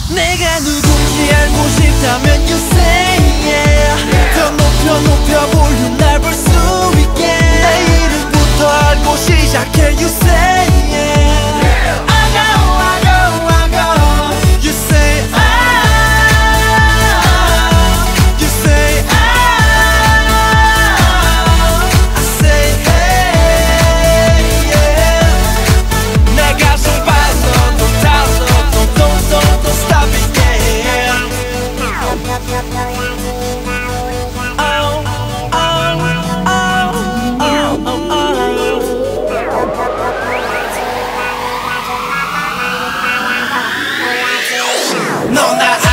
내가 누군지 알고 싶다면 you say yeah. 더 높여 볼륨 날 볼 수 있게 내 이름부터 알고 시작해 you say yeah. I go you say you say I say hey yeah. 내 가슴 발로 또 달로 또 stop it yeah. 넌 나